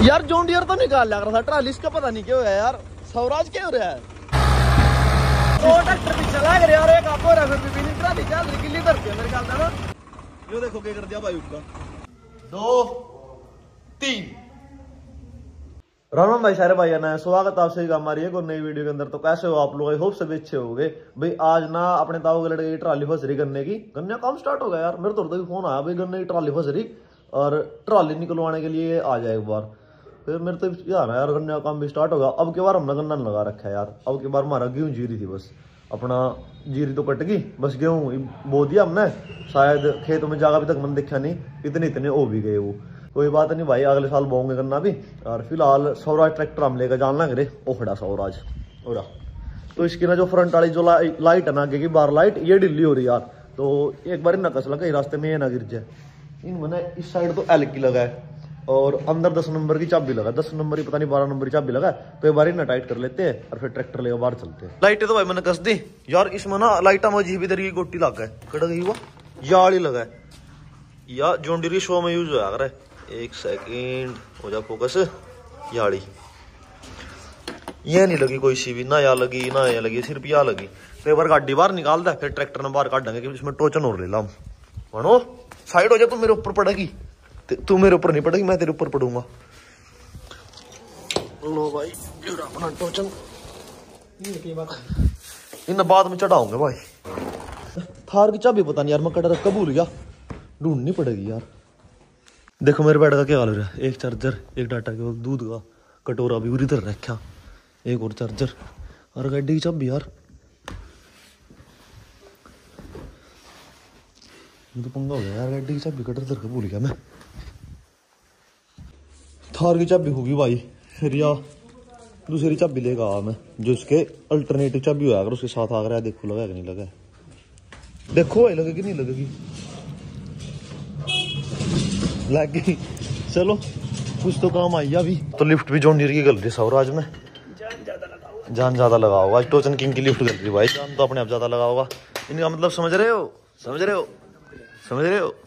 यार John Deere तो निकाल लग रहा था, ट्राली का पता नहीं क्यों है यार। स्वराज क्या हो रहा है? दो ट्रैक्टर पीछे लग रहे और एक आप हो रहा है, फिर भी ट्राली चल रही गिल्ली करके मेरे ख्याल से ना। यो देखो क्या कर दिया भाई उसका। 2 3 राम भाई सारे भाई ना, स्वागत आपसे हमारी एक और नई वीडियो के अंदर। तो कैसे हो आप लोग? आई होप सभी अच्छे हो गए भाई। आज ना अपने ताऊ के लड़के की ट्राली फंस रही गन्ने की। गन्ने काम स्टार्ट हो गया यार, मेरे तो फोन आया भाई गन्ने की ट्राली फंस रही और ट्राली निकलवाने के लिए आ जाए एक बार। फिर मेरे तो यार गन्ने का काम भी स्टार्ट होगा। अब की बार हमने गन्ना लगा रखा है यार। अब की बार हमारा गेहूं जीरी थी बस, अपना जीरी तो कट गई, बस गेहूं बो दिया हमने। शायद खेत में जागा अभी तक मैंने देखा नहीं, इतने हो भी गए वो। कोई बात नहीं भाई, अगले साल बोंगे करना भी। और फिलहाल स्वराज ट्रैक्टर हम लेकर जान लग रहे ओखड़ा स्वराज ओरा। तो इसकी ना जो फ्रंट वाली जो लाइट है ना, आगे की बार लाइट ये ढिल्ली हो रही यार। तो एक बार इन्ना कस लगा रास्ते में ये ना गिर जाए। इनमें इस साइड तो एल की लगा है और अंदर 10 नंबर की चाबी लगा, 10 नंबर की पता नहीं 12 नंबर की चाबी लगा। तो एक बार इन्ना टाइट कर लेते हैं और फिर ट्रैक्टर लेकर बाहर चलते हैं। लाइटें तो भाई मैंने कस दी यार। इसमें ना लाइटा में अजीब इधर की गोटी लगा है, कट गई हुआ यार ही लगा है या जॉन डीरे शो में यूज हो रहा है। एक सेकेंड हो जा फोकस। याड़ी ये नहीं लगी कोई सी भी, ना या लगी ना या लगी, सिर्फ या लगी। तो एक बार गाड़ी बाहर निकाल दे, फिर ट्रैक्टर में बाहर काटेंगे कि इसमें टोचन और ले ला। मानो साइड हो जा, तू मेरे ऊपर पड़ेगी। तू मेरे ऊपर नहीं पड़ेगी, मैं तेरे ऊपर पड़ूंगा। लो भाई अपना टोचन इन बाद में चढ़ाऊंगे भाई। थार की चाबी पता नहीं यार, मैं कटर कब भूल गया, ढूंढनी पड़ेगी यार। देखो मेरे बेड का क्या हाल हो रहा है। एक चार्जर, एक डाटा के दूध का कटोरा भी उधर रखा, एक और चार्जर और गाड़ी की चाबी यार। तो पंगा हो गया यार, गाड़ी की चाबी कटर धर के भूल गया मैं। थार की चाबी होगी भाई, फिर या दूसरी चाबी लेगा मैं, जो इसके अल्टरनेटिव चाबी होगा अगर उसके साथ आ रहा है। देखो लगा कि नहीं लगा, देखो भाई लगेगी नहीं लगेगी, लग गई। चलो कुछ तो काम आई अभी। तो लिफ्ट भी जॉन डीरे की गल रही स्वराज में, जान ज्यादा लगा होगा। आज टोचन किंग की लिफ्ट गल रही भाई, जान तो अपने आप ज्यादा लगा होगा। इनका मतलब समझ रहे हो, समझ रहे हो, समझ रहे हो।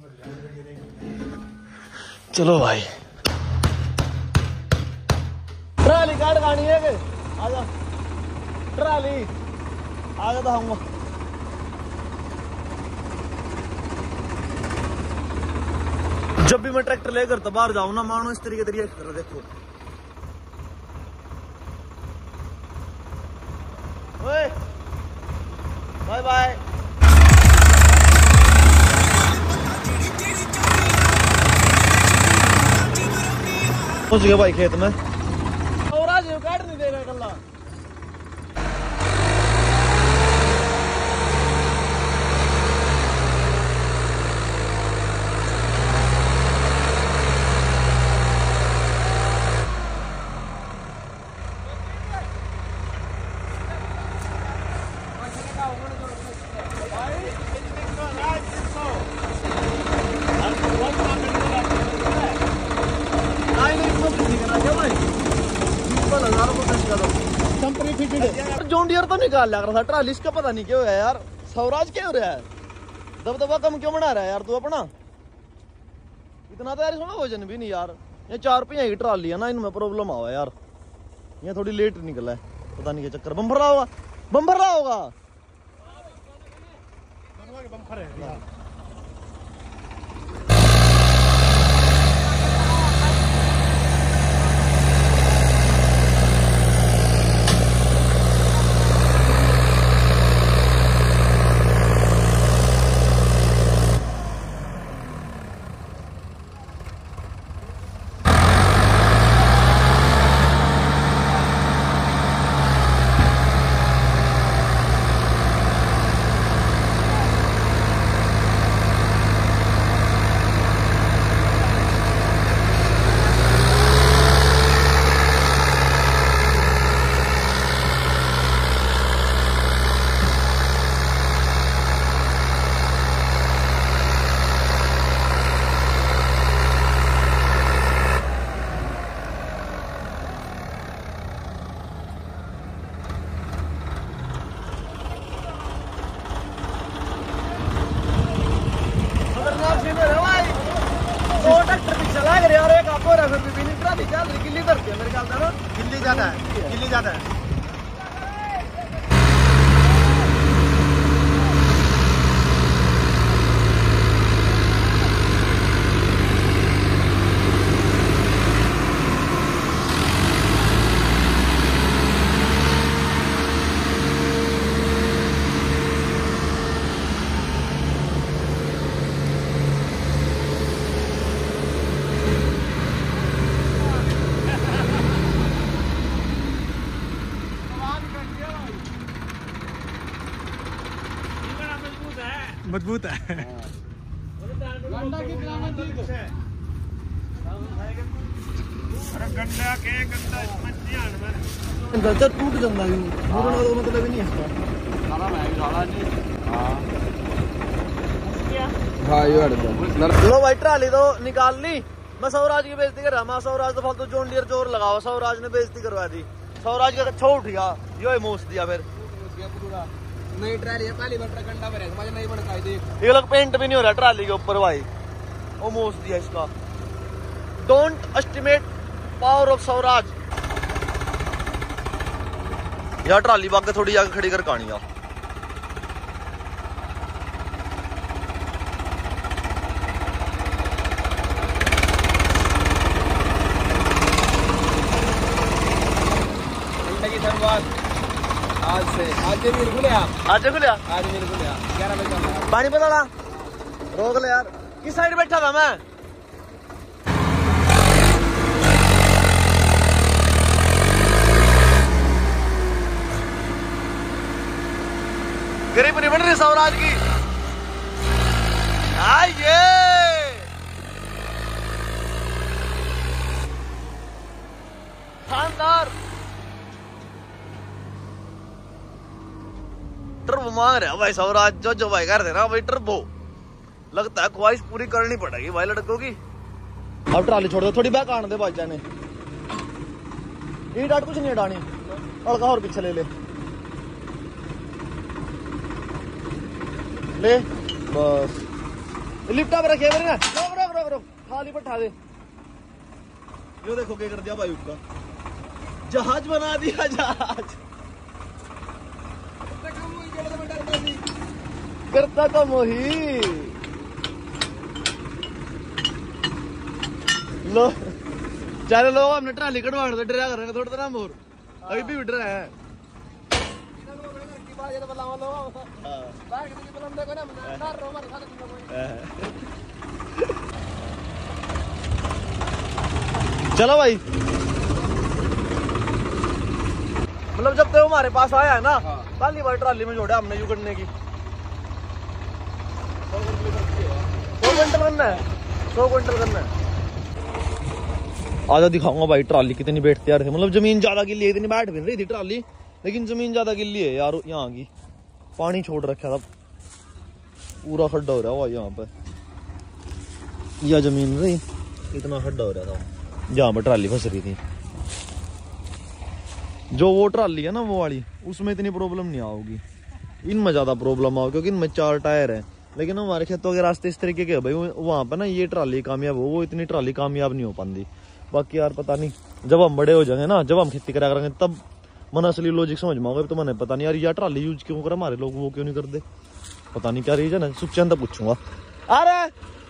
चलो भाई ट्राली गाड़ गाड़ी है के आजा, ट्राली आजा तो हम। जब भी मैं ट्रैक्टर लेकर तो बाहर जाऊं ना, मानो इस तरीके से रिएक्ट कर। देखो ओए बाय बाय। पहुंच गया भाई खेत में और आज काट नहीं देगा कल्ला। जॉन डियर तो निकाल लग रहा था, ट्राली का पता नहीं क्यों है यार। स्वराज क्या हो रहा है? दबदबा कम क्यों बना रहा है यार तू अपना? इतना तो यार इसमें वजन भी नहीं यार। ये 4 पहिया की ट्राली है ना, इनमें प्रॉब्लम आवा यार। ये थोड़ी लेट निकला है, पता नहीं क्या चक्कर। बम्पर रहा होगा, बम्पर रहा होगा। बम्पर है दो ट्रैक्टर पीछे लग रहे और एक आप हो रहा है, फिर भी नहीं ट्राली क्या गिल्ली धरती है मेरे ख्याल से ना, गिल्ली ज्यादा है, गिल्ली ज्यादा है। मजबूत है। गलता टूट जाता है, मतलब ही नहीं इसका। लो भाई ट्राली तो निकाल ली। मैं सौराज की बेइज्जती कर रहा, मैं सौराज तो फालतू जोन डियर जोर लगाओ, सौराज ने बेइज्जती करवा दी। सौराज का अच्छा उठ गया, यो मोस दिया फिर। नई ट्राली है, पहली बार कंडा भरे, समझ नहीं बन पाई देख। ये लोग पेंट भी नहीं हो रहा ट्राली के ऊपर भाई, वो मोस दिया इसका। Don't estimate power of Swaraj. यार ट्राली बाग थोड़ी आगे खड़ी कर कहानी यार। आज से आज मिल खुले आज खुलिया, आज मिल खुले 11 बजे पानी पता रोक ले यार। किस साइड बैठा था मैं? गरीब नहीं बन रही सौराज की। आइए शानदार टर्बो मांग रहा भाई सौराज, जो भाई कर दे ना भाई टर्बो। लगता है ख्वाहिश पूरी करनी पड़ेगी भाई लड़कों की। अब ट्राली छोड़ दो, थोड़ी बैक आने दे भाई जाने। ये डाट कुछ नहीं हटानी, हल्का और पीछे ले ले ले बस। लिफ्ट पे रखे मेरे ना, रोक रोक रोक रोक, खाली पर ठा दे। यो देखो क्या कर दिया भाई उसका, जहाज बना दिया जहाज। करता तो मोही लो चलो लो, हमने ट्राली कटवा दे, डरा करेंगे थोड़ा ना मोर, अभी भी विड रहा है। चलो भाई, मतलब जब तक हमारे पास आया है ना, पहली बार ट्राली में जोड़ा हमने यू करने की। 100 क्विंटल करना है, 100 क्विंटल करना है। आजा दिखाऊंगा भाई ट्राली कितनी बैठती यार, मतलब जमीन ज्यादा गिल्ली है, इतनी बैठ भी रही थी ट्राली, लेकिन जमीन ज्यादा गिल्ली है यार। यहाँ की पानी छोड़ रखा था, पूरा खड्डा हो रहा है यहाँ पे, यह जमीन रही इतना खड्डा हो रहा था जहाँ पर ट्राली फंस रही थी। जो वो ट्राली है ना वो वाली, उसमें इतनी प्रॉब्लम नहीं आओगी, इनमें ज्यादा प्रॉब्लम आओगी क्योंकि इनमें 4 टायर है। लेकिन हमारे खेतों के रास्ते इस तरीके के भाई, वहां पे ना ये ट्राली कामयाब हो, वो इतनी ट्राली कामयाब नहीं हो पाती। बाकी यार पता नहीं, जब हम बड़े हो जाएंगे ना, जब हम खेती करा करेंगे तब मन असली लॉजिक समझ में आओगे। तो मैंने पता नहीं यार ये ट्राली यूज क्यों कर हमारे लोग, वो क्यों नहीं करते, पता नहीं क्या रीजन है। सुखचंद पूछूंगा। अरे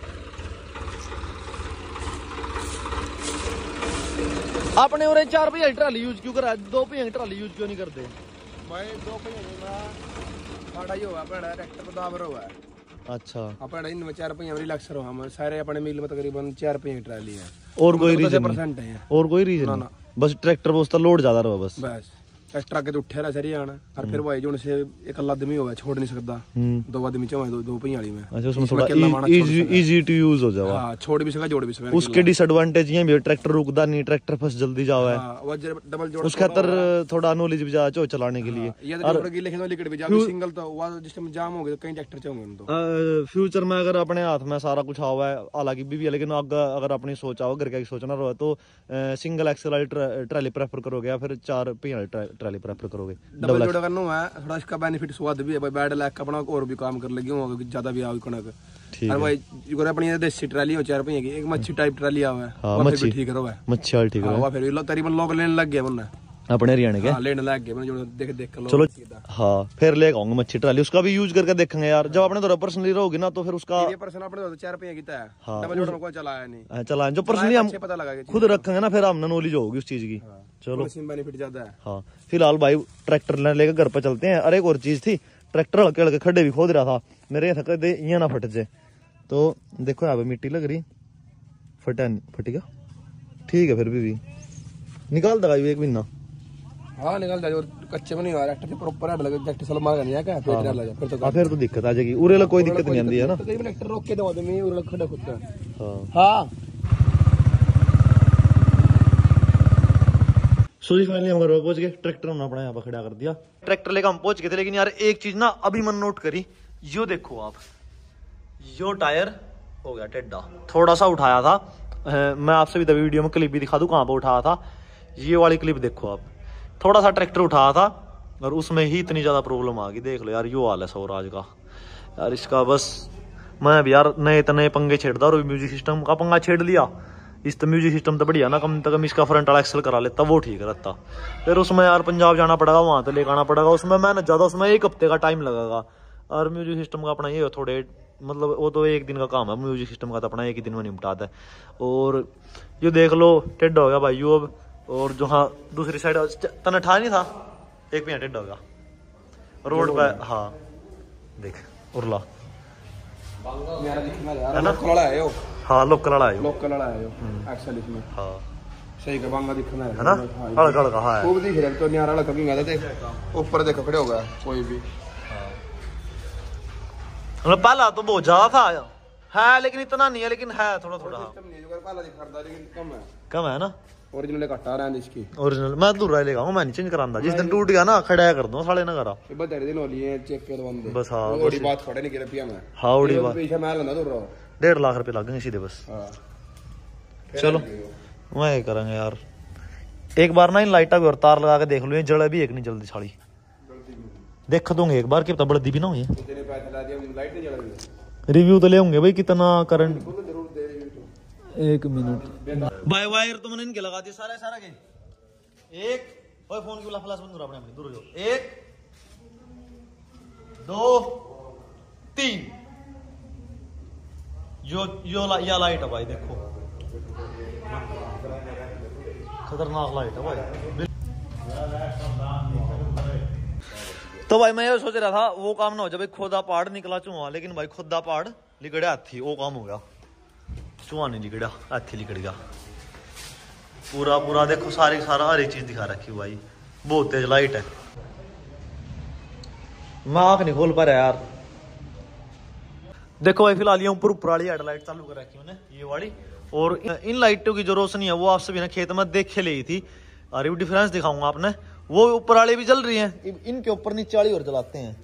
आपने और 4 पहिया ट्राली यूज क्यों करा, 2 पहिया ट्राली यूज क्यों नहीं करते भाई? 2 पहिया ही हुआ, ट्रैक्टर को दाबर हुआ है। अच्छा, अपने इन 4 पहिया रिलैक्सर हो, हम सारे अपने मिल में तकरीबन 4 पहिया ट्राली है। और कोई रीजन परसेंट है, और कोई रीजन नहीं, बस ट्रैक्टर पोस्ता लोड ज्यादा रहा बस एक्स्ट्रा के तो उठे रहा सही आना। और फिर भाई जो से एक आदमी होगा छोड़ नहीं सकता, 2 आदमी चाहे 2 पहिया वाली में। अच्छा, उसमें थोड़ा इजी टू यूज हो जाएगा। हां, छोड़ भी सका जोड़ भी सका। उसके डिसएडवांटेज ये भी, ट्रैक्टर रुकदा नहीं, ट्रैक्टर फंस जल्दी जावे। वो डबल जोड़ उस खातर थोड़ा नॉलेज भी ज्यादा चाहिए चलाने के लिए। ये तो जोड़ के लिखे तो लिक्विड भी जा सिंगल तो वो जिस टाइम जाम हो गए तो कई ट्रैक्टर चाहिए तो फ्यूचर में अगर अपने हाथ में सारा कुछ आवा है, हालांकि भी है, लेकिन अगर अपनी सोचा हो, घर का सोचना रहो तो सिंगल एक्सल वाली ट्राली प्रेफर करोगे या फिर 4 पहिया वाली ट्राली प्रेफर करोगे? डबल जोड़ा करना है थोड़ा, इसका बेनिफिट स्वाद भी है भाई। बैड लैक अपना और भी काम कर लगी होगा, ज्यादा भी आओ कणक ठीक और है। भाई जो अपनी देसी ट्राली हो 4 पहिए की एक मच्छी टाइप ट्राली आवा है। हाँ, वो फिर मच्छी। भी ठीक रहा है। मच्छी वाली ठीक है वो फिर तकरीबन लोग लेने लग गए मुन्ना। अपने हरियाणा के। हां लेने लग गए जो देख देख लो। चलो हाँ फिर ले आऊंगा मच्छी ट्राली, उसका भी यूज करके देखेंगे यार। जब अपने तो पर्सनली रहोगी ना तो फिर उसका ये पर्सन अपने तो 4 पहिए की है। हाँ, डबल जोड़ में कोई चलाया नहीं। चला जो पर्सनली हम पता लगा कि खुद रखेंगे ना फिर हमने नॉलेज होगी उस चीज की। चलो मशीन बेनिफिट ज्यादा है। हाँ फिलहाल भाई ट्रैक्टर लेकर घर पे चलते हैं। अरे एक और चीज थी, ट्रैक्टर हल्के हल्के खड्डे भी खोद रहा था मेरे, थक दे ये ना फट जाए। तो देखो यहाँ पे मिट्टी लग रही, फटेगा ठीक है फिर भी निकाल देगा एक महीना। हाँ निकल जाए कच्चे में नहीं आ रहा प्रॉपर है लगे जैक्ट सल मार नहीं क्या पेट डाल जा फिर तो हाँ फिर तो दिक्कत आ जाएगी। उरे कोई दिक्कत नहीं आती है ना। तो ट्रैक्टर रोक के दो मैं उरे खड़ा खुद का। हाँ हां सो जी फाइनली हम घर पे पहुंच गए। ट्रैक्टर हमने अपना यहाँ पे खड़ा कर दिया। ट्रैक्टर लेकर हम पहुंच गए थे, लेकिन यार एक चीज ना अभी मन नोट करी, यो देखो आप, यो टायर हो गया टेढ़ा, थोड़ा सा उठाया था। मैं आपसे भी तभी वीडियो में क्लिप भी दिखा दूं कहाँ पे उठाया था। ये वाली क्लिप देखो आप, थोड़ा सा ट्रैक्टर उठाया था और उसमें ही इतनी ज्यादा प्रॉब्लम आ गई। देख लो यार यो हाल है स्वराज का यार इसका। बस मैं भी यार नए पंगे छेड़ता और म्यूजिक सिस्टम का पंगा छेड़ लिया। इस तो म्यूजिक सिस्टम तो बढ़िया ना, कम से कम इसका फ्रंट वाला एक्सेल करा लेता, वो ठीक रहता। फिर उसमें यार पंजाब जाना पड़ेगा, वहां तो लेकर आना पड़ेगा, उसमें मेहनत ज्यादा, उसमें 1 हफ्ते का टाइम लगेगा। और म्यूजिक सिस्टम का अपना ये हो थोड़े मतलब वो तो 1 दिन का काम है, म्यूजिक सिस्टम का तो अपना 1 ही दिन में निपटाता है। और ये देख लो टेढ़ा हो गया भाई यो अब। और जो हाँ दूसरी साइड तना ठा नहीं था, 1 महीना टेढ़ा हो गया रोड पे। हाँ देख उरला मेरा दिखना यार लोकल वाला है यो। हाँ लोकल वाला है, लोकल वाला है यो एक्चुअली इसमें। हाँ सही का बांगा दिखना है ना, हल्का हल्का हाँ वो भी दिख रहा है। तो न्यारा वाला कभी गया था ऊपर देखो खड़े हो गया कोई भी। पहला तो बहुत ज्यादा था है, लेकिन इतना नहीं है, लेकिन है थोड़ा थोड़ा कम है ना। ओरिजिनल कट्टा रहा है इसकी। ओरिजिनल मैं दूर लेगा मैं नहीं चेंज करांदा, जिस दिन टूट गया ना खड़ा कर दो साले ना करा दिन होली है चेक के बंदे बस। हाँ ओडी बात खड़े नहीं कर पिया मैं। हाँ ओडी बात पीछे मैं लंदा दूर रहो 1.5 लाख रुपए लगेंगे सीधे बस। चलो वह करेंगे यार। एक बार ना इन लाइटा भी और तार लगा के देख लो, ये जड़ भी एक नहीं जल्दी साड़ी देख दूंगे एक बार, कि पता बड़ी भी ना हुई। रिव्यू तो ले होंगे भाई कितना करंट। 1 मिनट बाय वायर तो मैंने इनके लगा दिए सारे के। एक ओए फोन की फ्लैश बंद करो अपने दूर हो जाओ। 1 2 3 यो या लाइट है भाई, देखो खतरनाक लाइट है भाई। तो भाई मैं ये सोच रहा था वो काम ना हो जब खोदा पहाड़ निकला चूहा, लेकिन भाई खुदा पहाड़ लिकड़ा हाथी, वो काम हो गया। चूहा नहीं लिकड़ा, हाथी लिकड़ गया पूरा पूरा। देखो सारा हर एक चीज दिखा रखी भाई, बहुत तेज लाइट है। मैं आंख नहीं खोल पा रहा यार। देखो भाई फिलहाल ये ऊपर वाली हेडलाइट चालू कर रखी मैंने, ये वाली। और इन लाइटों की जो रोशनी है वो आपसे भी ना खेत में देखे ली थी, और डिफरेंस दिखाऊंगा आपने। वो ऊपर वाले भी जल रही हैं, इनके ऊपर नीचे वाली और जलाते हैं,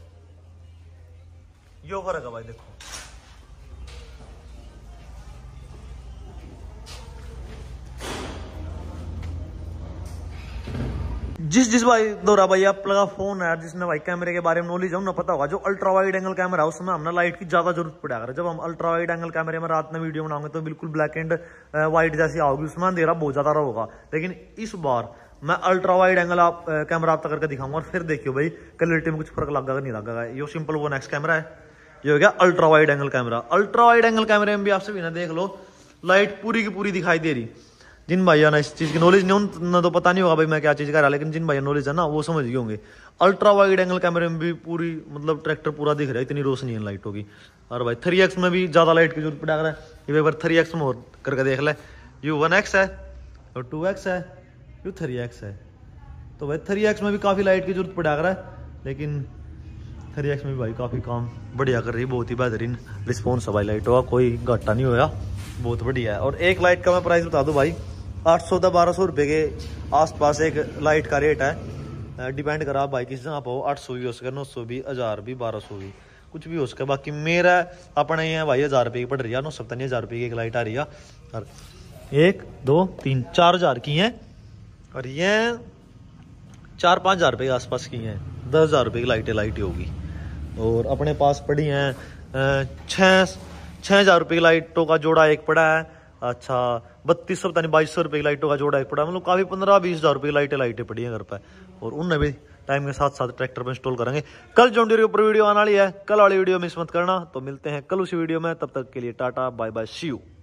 यो फर्क है भाई। देखो जिस भाई दोरा भाई आप लगा फोन है, जिसने भाई कैमरे के बारे में नॉलेज है ना पता होगा, जो अल्ट्रा वाइड एंगल कैमरा है उसमें हमने लाइट की ज्यादा जरूरत पड़ा कर। जब हम अल्ट्रा वाइड एंगल कैमरे में रात में वीडियो बनाओगे तो बिल्कुल ब्लैक एंड व्हाइट जैसी आओगी, उसमें अंधेरा बहुत ज्यादा होगा। लेकिन इस बार मैं अल्ट्रा वाइड एंगल कैमरा आप तक करके दिखाऊंगा, और फिर देखियो भाई क्लैरिटी में कुछ फर्क लगेगा नहीं लगेगा। ये सिंपल वो नेक्स्ट कैमरा है, ये हो गया ultra wide angle camera. Ultra wide angle कैमरे में भी आपसे भी ना देख लो लाइट पूरी की पूरी दिखाई दे रही। जिन भाइयों ना इस चीज की नॉलेज नहीं उन तो पता नहीं होगा भाई मैं क्या चीज कर रहा, लेकिन जिन भाइयों नॉलेज है ना वो समझ गए होंगे। अल्ट्रा वाइड एंगल कैमरे में भी पूरी मतलब ट्रैक्टर पूरा दिख रहा है, इतनी रोशनी है लाइट होगी। और भाई 3x में भी ज्यादा लाइट की जरूरत पड़ा रहा है, ये एक बार 3x में और करके देख ले। यू 1x है और 2x है, यू 3x है। तो भाई 3x में भी काफी लाइट की जरूरत पड़ा रहा है, लेकिन 3x में भी भाई काफी काम बढ़िया कर रही है, बहुत ही बेहतरीन रिस्पॉन्स है भाई लाइट होगा, कोई घाटा नहीं होगा, बहुत बढ़िया है। और एक लाइट का मैं प्राइस बता दूं भाई, 800 से 1200 रुपए के आसपास एक लाइट का रेट है। डिपेंड करा भाई किस जगह पर 800 भी हो सके, 900 भी, 1000 भी, 1200 भी, कुछ भी हो सके। बाकी मेरा अपने ये भाई 1000 रुपये की पड़ रही है, 970 रुपये की एक लाइट आ रही है। और 1 2 3 4 हजार की है, और ये 4-5 हजार रुपये के आसपास की हैं। 10,000 रुपये की लाइट होगी। और अपने पास पड़ी हैं ₹6,000 की लाइटों का जोड़ा एक पड़ा है। अच्छा 3200 पता नहीं 2200 रुपये की लाइटों का जोड़ा एक पड़ा, मतलब काफी 15-20 हज़ार रुपये की लाइटें पड़ी हैं घर पर, और उनने भी टाइम के साथ साथ ट्रैक्टर पर इंस्टॉल करेंगे। कल जॉन डीरे के ऊपर वीडियो आने वाली है, कल वाली वीडियो मिस मत करना। तो मिलते हैं कल उसी वीडियो में, तब तक के लिए tata bye bye see you.